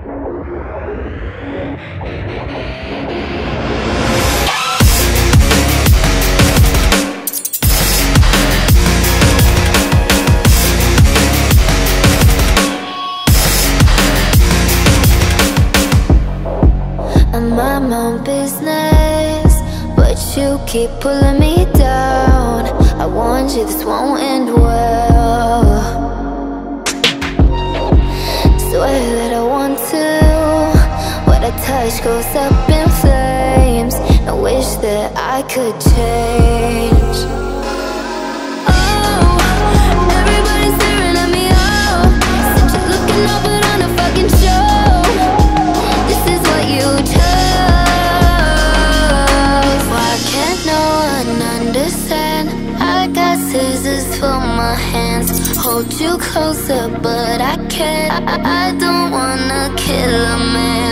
I'm on business, but you keep pulling me down. I warned you this won't end well. Swear that I want to. What I touch goes up in flames. I wish that I could change. Oh, everybody's staring at me, oh. Said you're looking up but on a fucking show. This is what you chose. Why can't no one understand? I got scissors for my hands. Hold you closer but I can't. I don't wanna kill a man.